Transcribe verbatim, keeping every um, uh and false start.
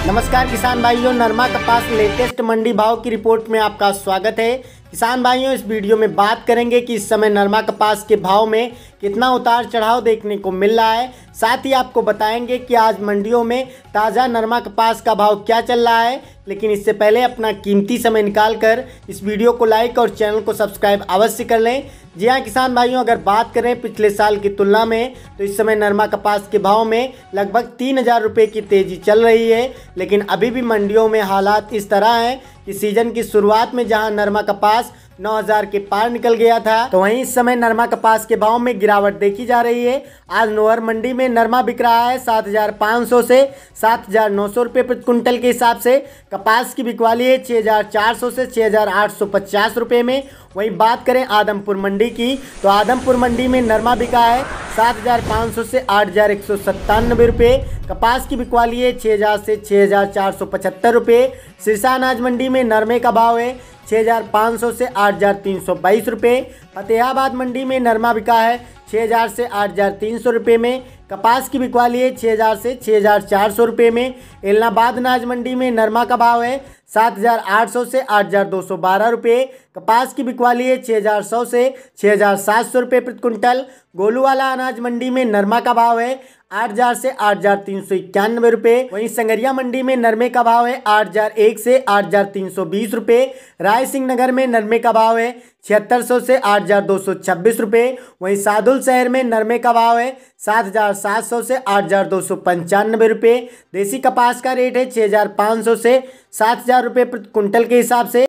नमस्कार किसान भाइयों, नरमा कपास लेटेस्ट मंडी भाव की रिपोर्ट में आपका स्वागत है। किसान भाइयों, इस वीडियो में बात करेंगे कि इस समय नरमा कपास के भाव में कितना उतार चढ़ाव देखने को मिल रहा है। साथ ही आपको बताएंगे कि आज मंडियों में ताज़ा नरमा कपास का भाव क्या चल रहा है। लेकिन इससे पहले अपना कीमती समय निकाल कर इस वीडियो को लाइक और चैनल को सब्सक्राइब अवश्य कर लें। जी हाँ किसान भाइयों, अगर बात करें पिछले साल की तुलना में तो इस समय नरमा कपास के भाव में लगभग तीन हज़ार रुपये की तेज़ी चल रही है। लेकिन अभी भी मंडियों में हालात इस तरह हैं कि सीजन की शुरुआत में जहां नरमा कपास नौ हज़ार के पार निकल गया था, तो वहीं इस समय नरमा कपास के भाव में गिरावट देखी जा रही है। आज नोहर मंडी में नरमा बिक रहा है सात हज़ार पाँच सौ से सात हज़ार नौ सौ रुपये प्रति कुंटल के हिसाब से। कपास की बिकवाली है छः हज़ार चार सौ से छः हज़ार आठ सौ पचास रुपये में। वहीं बात करें आदमपुर मंडी की तो आदमपुर मंडी में नरमा बिका है सात हज़ार पाँच सौ से आठ हज़ार एक सौ सत्तानवे रुपये। कपास की बिकवाली है छः हज़ार से छः हज़ार चार सौ पचहत्तर रुपये। सिरसा अनाज मंडी में नरमे का भाव है छः हज़ार पाँच सौ से आठ हज़ार तीन सौ बाईस रुपये। फतेहाबाद मंडी में नरमा बिका है छः हज़ार से आठ हज़ार तीन सौ रुपये में। कपास की बिकवाली है छः हज़ार से छः हज़ार चार सौ रुपये में। एलनाबाद अनाज मंडी में नरमा का भाव है सात हज़ार आठ सौ से आठ हज़ार दो सौ बारह रुपये। कपास की बिकवाली है छः हज़ार सौ से छः हज़ार सात सौ रुपये प्रति कुंटल। गोलूवाला अनाज मंडी में नरमा का भाव है आठ हज़ार से आठ हज़ार तीन सौ इक्यानवे रुपये। वहीं संगरिया मंडी में नरमे का भाव है आठ हज़ार एक से आठ हज़ार तीन सौ बीस रुपये। राय सिंह नगर में नरमे का भाव है छिहत्तर सौ से आठ हज़ार दो सौ छब्बीस रुपये। वहीं सादुल शहर में नरमे का भाव है सात हज़ार सात सौ से आठ हज़ार दो सौ पंचानवे रुपये। देसी कपास का रेट है छः हज़ार पाँच सौ से सात हज़ार रुपये प्रति कुंटल के हिसाब से।